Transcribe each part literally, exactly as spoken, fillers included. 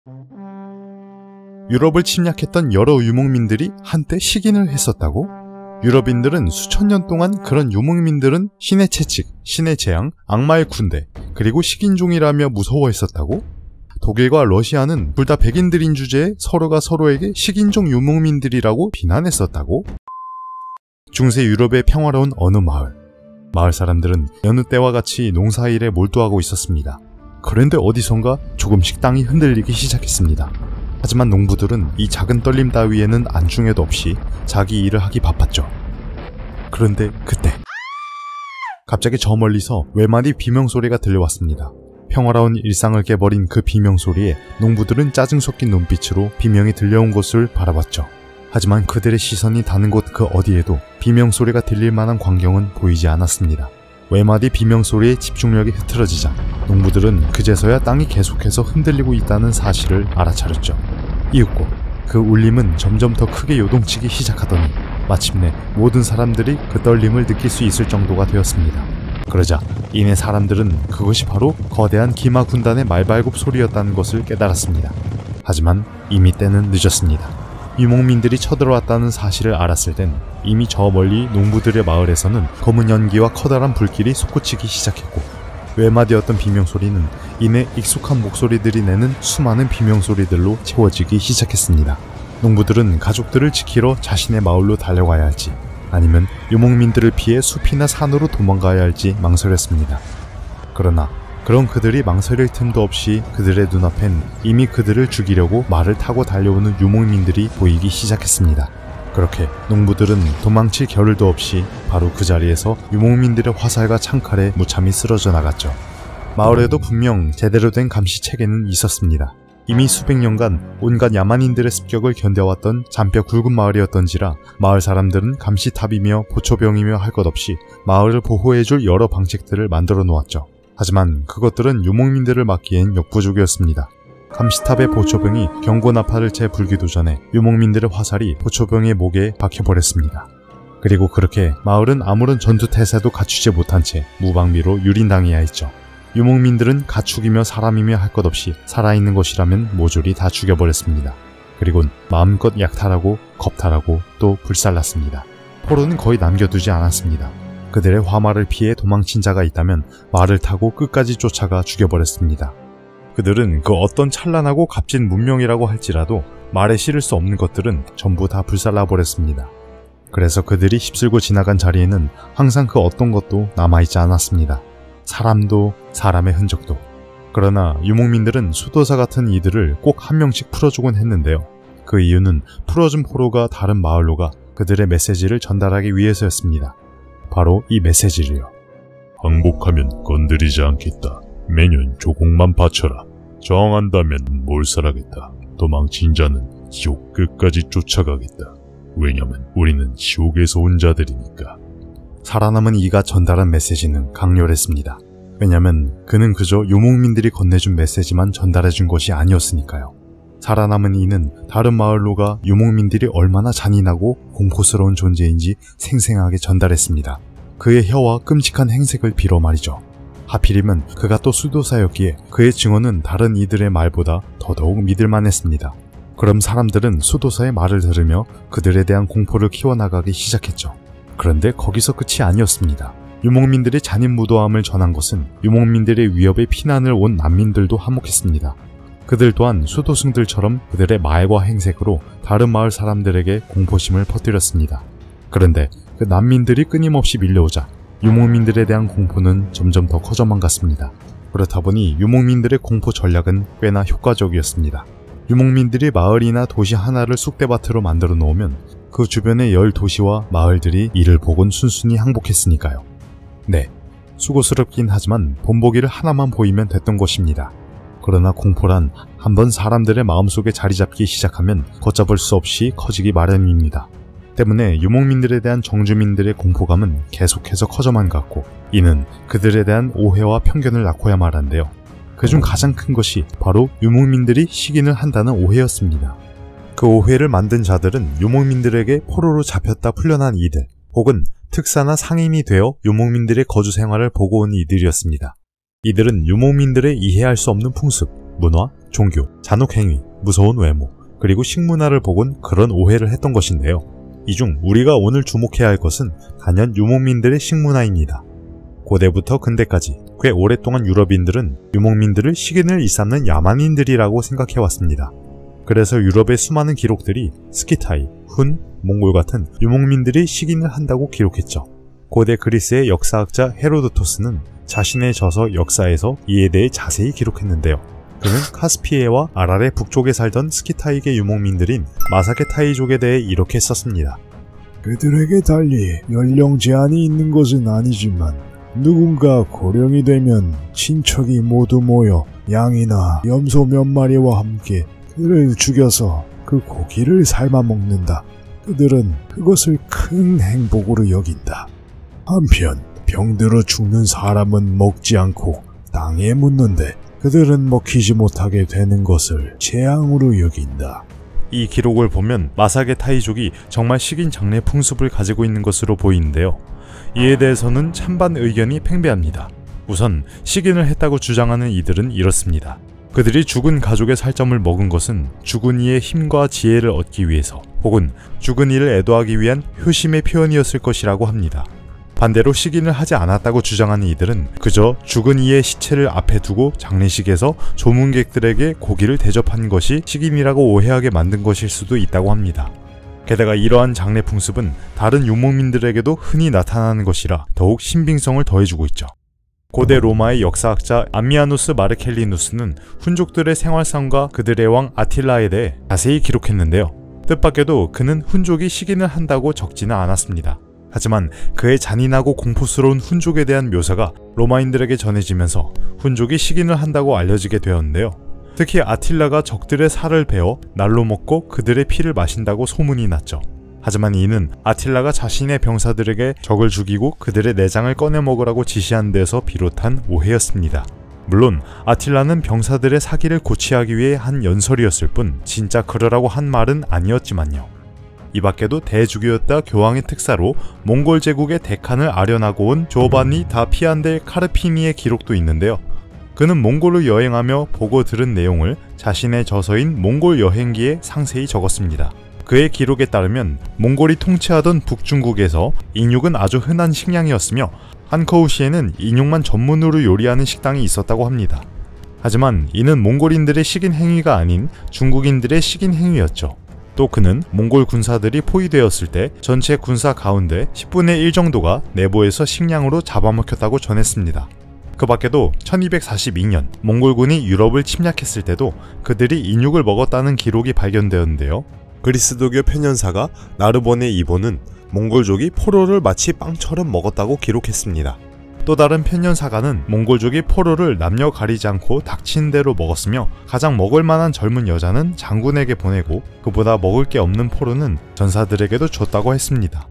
유럽을 침략했던 여러 유목민들이 한때 식인을 했었다고? 유럽인들은 수천 년 동안 그런 유목민들은 신의 채찍, 신의 재앙, 악마의 군대, 그리고 식인종이라며 무서워했었다고? 독일과 러시아는 둘 다 백인들인 주제에 서로가 서로에게 식인종 유목민들이라고 비난했었다고? 중세 유럽의 평화로운 어느 마을. 마을 사람들은 여느 때와 같이 농사일에 몰두하고 있었습니다. 그런데 어디선가 조금씩 땅이 흔들리기 시작했습니다. 하지만 농부들은 이 작은 떨림 따위에는 안중에도 없이 자기 일을 하기 바빴죠. 그런데 그때 갑자기 저 멀리서 외마디 비명소리가 들려왔습니다. 평화로운 일상을 깨버린 그 비명소리에 농부들은 짜증 섞인 눈빛으로 비명이 들려온 곳을 바라봤죠. 하지만 그들의 시선이 닿는 곳 그 어디에도 비명소리가 들릴 만한 광경은 보이지 않았습니다. 외마디 비명소리에 집중력이 흐트러지자 농부들은 그제서야 땅이 계속해서 흔들리고 있다는 사실을 알아차렸죠. 이윽고 그 울림은 점점 더 크게 요동치기 시작하더니 마침내 모든 사람들이 그 떨림을 느낄 수 있을 정도가 되었습니다. 그러자 이내 사람들은 그것이 바로 거대한 기마 군단의 말발굽 소리였다는 것을 깨달았습니다. 하지만 이미 때는 늦었습니다. 유목민들이 쳐들어왔다는 사실을 알았을 땐 이미 저 멀리 농부들의 마을에서는 검은 연기와 커다란 불길이 솟구치기 시작했고 외마디였던 비명소리는 이내 익숙한 목소리들이 내는 수많은 비명소리들로 채워지기 시작했습니다. 농부들은 가족들을 지키러 자신의 마을로 달려가야 할지 아니면 유목민들을 피해 숲이나 산으로 도망가야 할지 망설였습니다. 그러나 그런 그들이 망설일 틈도 없이 그들의 눈앞엔 이미 그들을 죽이려고 말을 타고 달려오는 유목민들이 보이기 시작했습니다. 그렇게 농부들은 도망칠 겨를도 없이 바로 그 자리에서 유목민들의 화살과 창칼에 무참히 쓰러져 나갔죠. 마을에도 분명 제대로 된 감시체계는 있었습니다. 이미 수백 년간 온갖 야만인들의 습격을 견뎌왔던 잔뼈 굵은 마을이었던지라 마을 사람들은 감시탑이며 보초병이며 할 것 없이 마을을 보호해줄 여러 방책들을 만들어 놓았죠. 하지만 그것들은 유목민들을 막기엔 역부족이었습니다. 감시탑의 보초병이 경고나팔을 채 불기도 전에 유목민들의 화살이 보초병의 목에 박혀버렸습니다. 그리고 그렇게 마을은 아무런 전투태세도 갖추지 못한 채 무방비로 유린당해야 했죠. 유목민들은 가축이며 사람이며 할 것 없이 살아있는 것이라면 모조리 다 죽여버렸습니다. 그리곤 마음껏 약탈하고 겁탈하고 또 불살랐습니다. 포로는 거의 남겨두지 않았습니다. 그들의 화마를 피해 도망친 자가 있다면 말을 타고 끝까지 쫓아가 죽여버렸습니다. 그들은 그 어떤 찬란하고 값진 문명이라고 할지라도 말에 실을 수 없는 것들은 전부 다 불살라버렸습니다. 그래서 그들이 휩쓸고 지나간 자리에는 항상 그 어떤 것도 남아있지 않았습니다. 사람도 사람의 흔적도. 그러나 유목민들은 수도사 같은 이들을 꼭 한 명씩 풀어주곤 했는데요. 그 이유는 풀어준 포로가 다른 마을로 가 그들의 메시지를 전달하기 위해서였습니다. 바로 이 메시지를요. 항복하면 건드리지 않겠다. 매년 조공만 바쳐라. 저항한다면 몰살하겠다. 도망친 자는 지옥 끝까지 쫓아가겠다. 왜냐면 우리는 지옥에서 온 자들이니까. 살아남은 이가 전달한 메시지는 강렬했습니다. 왜냐면 그는 그저 유목민들이 건네준 메시지만 전달해준 것이 아니었으니까요. 살아남은 이는 다른 마을로 가 유목민들이 얼마나 잔인하고 공포스러운 존재인지 생생하게 전달했습니다. 그의 혀와 끔찍한 행색을 빌어 말이죠. 하필이면 그가 또 수도사였기에 그의 증언은 다른 이들의 말보다 더더욱 믿을만했습니다. 그럼 사람들은 수도사의 말을 들으며 그들에 대한 공포를 키워나가기 시작했죠. 그런데 거기서 끝이 아니었습니다. 유목민들의 잔인무도함을 전한 것은 유목민들의 위협에 피난을 온 난민들도 한몫했습니다. 그들 또한 수도승들처럼 그들의 말과 행색으로 다른 마을 사람들에게 공포심을 퍼뜨렸습니다. 그런데 그 난민들이 끊임없이 밀려오자 유목민들에 대한 공포는 점점 더 커져만 갔습니다. 그렇다 보니 유목민들의 공포 전략은 꽤나 효과적이었습니다. 유목민들이 마을이나 도시 하나를 쑥대밭으로 만들어 놓으면 그 주변의 열 도시와 마을들이 이를 보곤 순순히 항복했으니까요. 네, 수고스럽긴 하지만 본보기를 하나만 보이면 됐던 것입니다. 그러나 공포란 한번 사람들의 마음속에 자리 잡기 시작하면 걷잡을 수 없이 커지기 마련입니다. 때문에 유목민들에 대한 정주민들의 공포감은 계속해서 커져만 갔고 이는 그들에 대한 오해와 편견을 낳고야 말한데요. 그중 가장 큰 것이 바로 유목민들이 식인을 한다는 오해였습니다. 그 오해를 만든 자들은 유목민들에게 포로로 잡혔다 풀려난 이들 혹은 특사나 상인이 되어 유목민들의 거주 생활을 보고 온 이들이었습니다. 이들은 유목민들의 이해할 수 없는 풍습, 문화, 종교, 잔혹행위, 무서운 외모, 그리고 식문화를 보곤 그런 오해를 했던 것인데요. 이 중 우리가 오늘 주목해야 할 것은 단연 유목민들의 식문화입니다. 고대부터 근대까지 꽤 오랫동안 유럽인들은 유목민들을 식인을 일삼는 야만인들이라고 생각해왔습니다. 그래서 유럽의 수많은 기록들이 스키타이, 훈, 몽골 같은 유목민들이 식인을 한다고 기록했죠. 고대 그리스의 역사학자 헤로도토스는 자신의 저서 역사에서 이에 대해 자세히 기록했는데요. 그는 카스피해와 아랄의 북쪽에 살던 스키타이계 유목민들인 마사케 타이족에 대해 이렇게 썼습니다. 그들에게 달리 연령 제한이 있는 것은 아니지만 누군가 고령이 되면 친척이 모두 모여 양이나 염소 몇 마리와 함께 그를 죽여서 그 고기를 삶아 먹는다. 그들은 그것을 큰 행복으로 여긴다. 한편 병들어 죽는 사람은 먹지 않고 땅에 묻는데 그들은 먹히지 못하게 되는 것을 재앙으로 여긴다. 이 기록을 보면 마사케 타이족이 정말 식인 장례 풍습을 가지고 있는 것으로 보이는데요. 이에 대해서는 찬반 의견이 팽배합니다. 우선 식인을 했다고 주장하는 이들은 이렇습니다. 그들이 죽은 가족의 살점을 먹은 것은 죽은 이의 힘과 지혜를 얻기 위해서 혹은 죽은 이를 애도하기 위한 효심의 표현이었을 것이라고 합니다. 반대로 식인을 하지 않았다고 주장하는 이들은 그저 죽은 이의 시체를 앞에 두고 장례식에서 조문객들에게 고기를 대접한 것이 식인이라고 오해하게 만든 것일 수도 있다고 합니다. 게다가 이러한 장례 풍습은 다른 유목민들에게도 흔히 나타나는 것이라 더욱 신빙성을 더해주고 있죠. 고대 로마의 역사학자 암미아누스 마르켈리누스는 훈족들의 생활상과 그들의 왕 아틸라에 대해 자세히 기록했는데요. 뜻밖에도 그는 훈족이 식인을 한다고 적지는 않았습니다. 하지만 그의 잔인하고 공포스러운 훈족에 대한 묘사가 로마인들에게 전해지면서 훈족이 식인을 한다고 알려지게 되었는데요. 특히 아틸라가 적들의 살을 베어 날로 먹고 그들의 피를 마신다고 소문이 났죠. 하지만 이는 아틸라가 자신의 병사들에게 적을 죽이고 그들의 내장을 꺼내 먹으라고 지시한 데서 비롯한 오해였습니다. 물론 아틸라는 병사들의 사기를 고취하기 위해 한 연설이었을 뿐 진짜 그러라고 한 말은 아니었지만요. 이 밖에도 대주교였다 교황의 특사로 몽골 제국의 대칸을 아련하고 온 조바니 다 피안델 카르피니의 기록도 있는데요. 그는 몽골을 여행하며 보고 들은 내용을 자신의 저서인 몽골 여행기에 상세히 적었습니다. 그의 기록에 따르면 몽골이 통치하던 북중국에서 인육은 아주 흔한 식량이었으며 한커우시에는 인육만 전문으로 요리하는 식당이 있었다고 합니다. 하지만 이는 몽골인들의 식인 행위가 아닌 중국인들의 식인 행위였죠. 또 그는 몽골 군사들이 포위되었을 때 전체 군사 가운데 십분의 일 정도가 내부에서 식량으로 잡아먹혔다고 전했습니다. 그 밖에도 천이백사십이년 몽골군이 유럽을 침략했을 때도 그들이 인육을 먹었다는 기록이 발견되었는데요. 그리스도교 편연사가 나르본의 이보는 몽골족이 포로를 마치 빵처럼 먹었다고 기록했습니다. 또 다른 편연사가는 몽골족이 포로를 남녀 가리지 않고 닥친 대로 먹었으며 가장 먹을 만한 젊은 여자는 장군에게 보내고 그보다 먹을 게 없는 포로는 전사들에게도 줬다고 했습니다.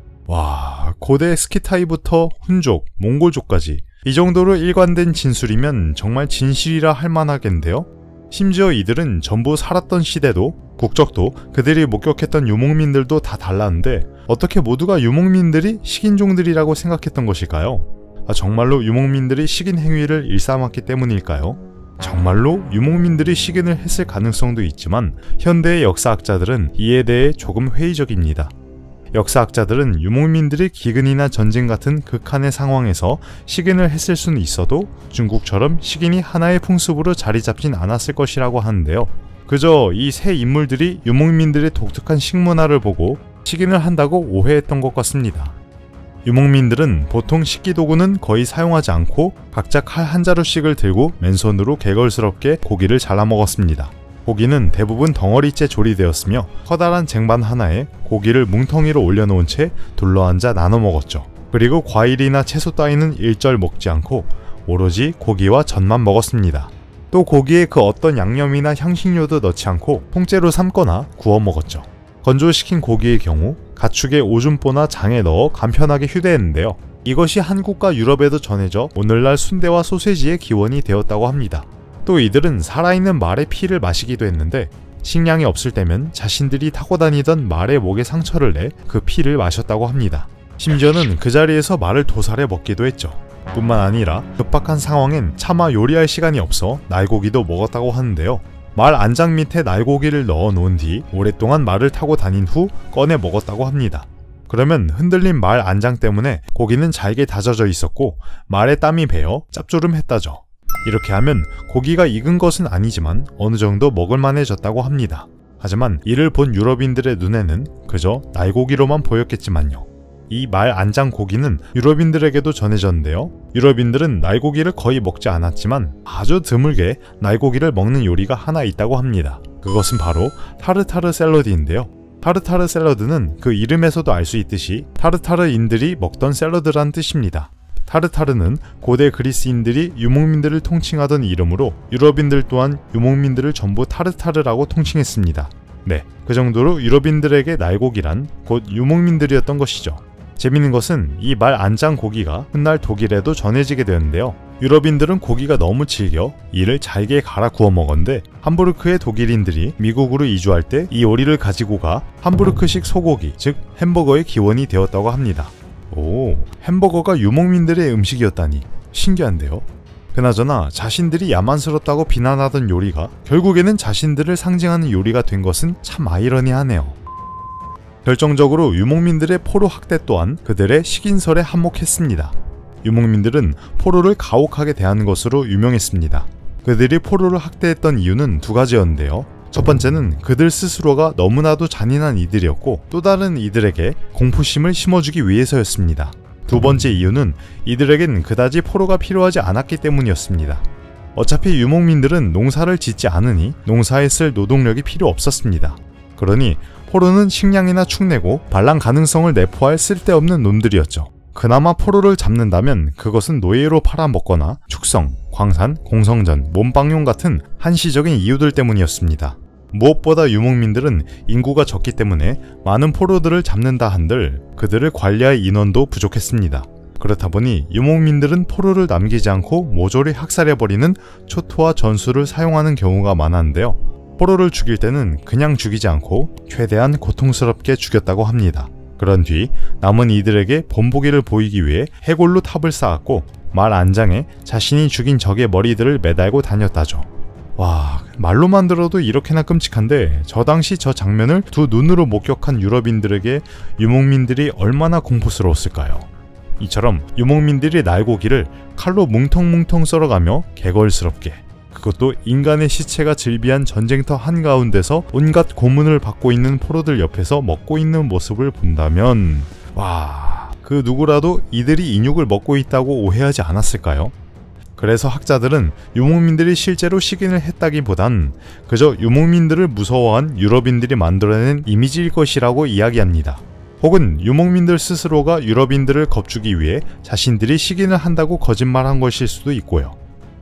와, 고대 스키타이부터 훈족, 몽골족까지 이 정도로 일관된 진술이면 정말 진실이라 할 만하겠는데요. 심지어 이들은 전부 살았던 시대도 국적도 그들이 목격했던 유목민들도 다 달랐는데 어떻게 모두가 유목민들이 식인종들이라고 생각했던 것일까요? 아, 정말로 유목민들이 식인 행위를 일삼았기 때문일까요? 정말로 유목민들이 식인을 했을 가능성도 있지만 현대의 역사학자들은 이에 대해 조금 회의적입니다. 역사학자들은 유목민들이 기근이나 전쟁 같은 극한의 상황에서 식인을 했을 수는 있어도 중국처럼 식인이 하나의 풍습으로 자리 잡진 않았을 것이라고 하는데요. 그저 이 세 인물들이 유목민들의 독특한 식문화를 보고 식인을 한다고 오해했던 것 같습니다. 유목민들은 보통 식기도구는 거의 사용하지 않고 각자 칼 한 자루씩을 들고 맨손으로 개걸스럽게 고기를 잘라 먹었습니다. 고기는 대부분 덩어리째 조리되었으며 커다란 쟁반 하나에 고기를 뭉텅이로 올려놓은 채 둘러앉아 나눠 먹었죠. 그리고 과일이나 채소 따위는 일절 먹지 않고 오로지 고기와 젖만 먹었습니다. 또 고기에 그 어떤 양념이나 향신료도 넣지 않고 통째로 삶거나 구워 먹었죠. 건조시킨 고기의 경우 가축의 오줌보나 장에 넣어 간편하게 휴대했는데요. 이것이 한국과 유럽에도 전해져 오늘날 순대와 소세지의 기원이 되었다고 합니다. 또 이들은 살아있는 말의 피를 마시기도 했는데 식량이 없을 때면 자신들이 타고 다니던 말의 목에 상처를 내 그 피를 마셨다고 합니다. 심지어는 그 자리에서 말을 도살해 먹기도 했죠. 뿐만 아니라 급박한 상황엔 차마 요리할 시간이 없어 날고기도 먹었다고 하는데요. 말 안장 밑에 날고기를 넣어 놓은 뒤 오랫동안 말을 타고 다닌 후 꺼내 먹었다고 합니다. 그러면 흔들린 말 안장 때문에 고기는 잘게 다져져 있었고 말에 땀이 배어 짭조름했다죠. 이렇게 하면 고기가 익은 것은 아니지만 어느 정도 먹을만해졌다고 합니다. 하지만 이를 본 유럽인들의 눈에는 그저 날고기로만 보였겠지만요. 이 말 안장 고기는 유럽인들에게도 전해졌는데요. 유럽인들은 날고기를 거의 먹지 않았지만 아주 드물게 날고기를 먹는 요리가 하나 있다고 합니다. 그것은 바로 타르타르 샐러드인데요. 타르타르 샐러드는 그 이름에서도 알 수 있듯이 타르타르인들이 먹던 샐러드란 뜻입니다. 타르타르는 고대 그리스인들이 유목민들을 통칭하던 이름으로 유럽인들 또한 유목민들을 전부 타르타르라고 통칭했습니다. 네, 그 정도로 유럽인들에게 날고기란 곧 유목민들이었던 것이죠. 재밌는 것은 이 말 안장 고기가 훗날 독일에도 전해지게 되었는데요. 유럽인들은 고기가 너무 질겨 이를 잘게 갈아 구워 먹었는데 함부르크의 독일인들이 미국으로 이주할 때 이 요리를 가지고 가 함부르크식 소고기, 즉 햄버거의 기원이 되었다고 합니다. 오, 햄버거가 유목민들의 음식이었다니 신기한데요. 그나저나 자신들이 야만스럽다고 비난하던 요리가 결국에는 자신들을 상징하는 요리가 된 것은 참 아이러니하네요. 결정적으로 유목민들의 포로 학대 또한 그들의 식인설에 한몫했습니다. 유목민들은 포로를 가혹하게 대하는 것으로 유명했습니다. 그들이 포로를 학대했던 이유는 두 가지였는데요. 첫 번째는 그들 스스로가 너무나도 잔인한 이들이었고 또 다른 이들에게 공포심을 심어주기 위해서였습니다. 두 번째 이유는 이들에겐 그다지 포로가 필요하지 않았기 때문이었습니다. 어차피 유목민들은 농사를 짓지 않으니 농사에 쓸 노동력이 필요 없었습니다. 그러니 포로는 식량이나 축내고 반란 가능성을 내포할 쓸데없는 놈들이었죠. 그나마 포로를 잡는다면 그것은 노예로 팔아먹거나 축성, 광산, 공성전, 몸빵용 같은 한시적인 이유들 때문이었습니다. 무엇보다 유목민들은 인구가 적기 때문에 많은 포로들을 잡는다 한들 그들을 관리할 인원도 부족했습니다. 그렇다 보니 유목민들은 포로를 남기지 않고 모조리 학살해버리는 초토화 전술을 사용하는 경우가 많았는데요. 포로를 죽일 때는 그냥 죽이지 않고 최대한 고통스럽게 죽였다고 합니다. 그런 뒤 남은 이들에게 본보기를 보이기 위해 해골로 탑을 쌓았고 말 안장에 자신이 죽인 적의 머리들을 매달고 다녔다죠. 와, 말로만 들어도 이렇게나 끔찍한데 저 당시 저 장면을 두 눈으로 목격한 유럽인들에게 유목민들이 얼마나 공포스러웠을까요? 이처럼 유목민들이 날고기를 칼로 뭉텅뭉텅 썰어가며 개걸스럽게, 그것도 인간의 시체가 즐비한 전쟁터 한가운데서 온갖 고문을 받고 있는 포로들 옆에서 먹고 있는 모습을 본다면 와, 그 누구라도 이들이 인육을 먹고 있다고 오해하지 않았을까요? 그래서 학자들은 유목민들이 실제로 식인을 했다기보단 그저 유목민들을 무서워한 유럽인들이 만들어낸 이미지일 것이라고 이야기합니다. 혹은 유목민들 스스로가 유럽인들을 겁주기 위해 자신들이 식인을 한다고 거짓말한 것일 수도 있고요.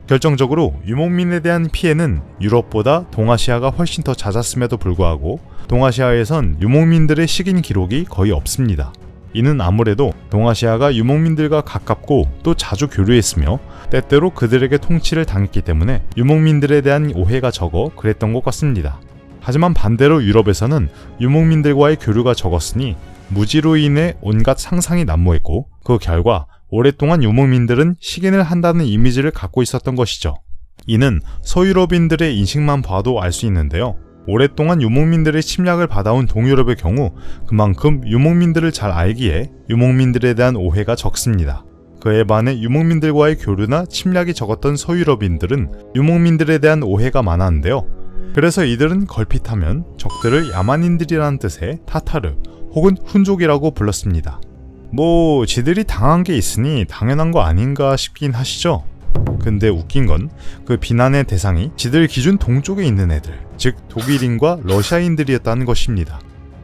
결정적으로 유목민에 대한 피해는 유럽보다 동아시아가 훨씬 더 잦았음에도 불구하고 동아시아에선 유목민들의 식인 기록이 거의 없습니다. 이는 아무래도 동아시아가 유목민들과 가깝고 또 자주 교류했으며 때때로 그들에게 통치를 당했기 때문에 유목민들에 대한 오해가 적어 그랬던 것 같습니다. 하지만 반대로 유럽에서는 유목민들과의 교류가 적었으니 무지로 인해 온갖 상상이 난무했고 그 결과 오랫동안 유목민들은 식인을 한다는 이미지를 갖고 있었던 것이죠. 이는 서유럽인들의 인식만 봐도 알 수 있는데요. 오랫동안 유목민들의 침략을 받아온 동유럽의 경우 그만큼 유목민들을 잘 알기에 유목민들에 대한 오해가 적습니다. 그에 반해 유목민들과의 교류나 침략이 적었던 서유럽인들은 유목민들에 대한 오해가 많았는데요. 그래서 이들은 걸핏하면 적들을 야만인들이라는 뜻의 타타르 혹은 훈족이라고 불렀습니다. 뭐 지들이 당한 게 있으니 당연한 거 아닌가 싶긴 하시죠? 근데 웃긴 건 그 비난의 대상이 지들 기준 동쪽에 있는 애들, 즉 독일인과 러시아인들이었다는 것입니다.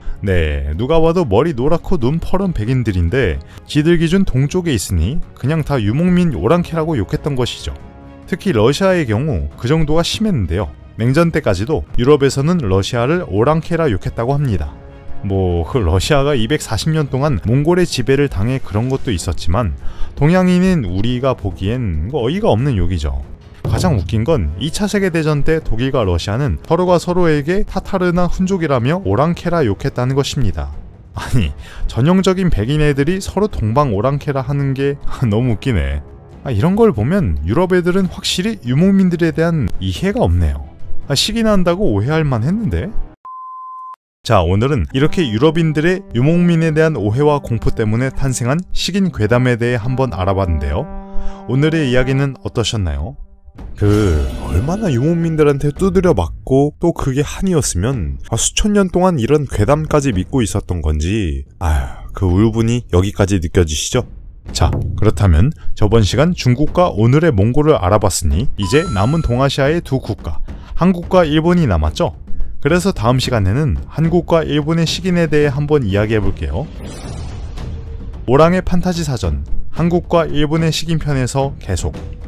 네, 누가 봐도 머리 노랗고 눈 퍼런 백인들인데 지들 기준 동쪽에 있으니 그냥 다 유목민 오랑캐라고 욕했던 것이죠. 특히 러시아의 경우 그 정도가 심했는데요. 냉전 때까지도 유럽에서는 러시아를 오랑캐라 욕했다고 합니다. 뭐 그 러시아가 이백사십 년 동안 몽골의 지배를 당해 그런 것도 있었지만 동양인인 우리가 보기엔 어이가 없는 욕이죠. 가장 웃긴 건 이 차 세계대전 때 독일과 러시아는 서로가 서로에게 타타르나 훈족이라며 오랑캐라 욕했다는 것입니다. 아니, 전형적인 백인 애들이 서로 동방 오랑캐라 하는 게 너무 웃기네. 아, 이런 걸 보면 유럽 애들은 확실히 유목민들에 대한 이해가 없네요. 아, 식이 난다고 오해할 만 했는데. 자, 오늘은 이렇게 유럽인들의 유목민에 대한 오해와 공포 때문에 탄생한 식인 괴담에 대해 한번 알아봤는데요. 오늘의 이야기는 어떠셨나요? 그 얼마나 유목민들한테 두드려 맞고 또 그게 한이었으면 아, 수천 년 동안 이런 괴담까지 믿고 있었던 건지 아휴 그 울분이 여기까지 느껴지시죠? 자, 그렇다면 저번 시간 중국과 오늘의 몽골을 알아봤으니 이제 남은 동아시아의 두 국가, 한국과 일본이 남았죠? 그래서 다음 시간에는 한국과 일본의 식인에 대해 한번 이야기해볼게요. 오랑의 판타지 사전, 한국과 일본의 식인 편에서 계속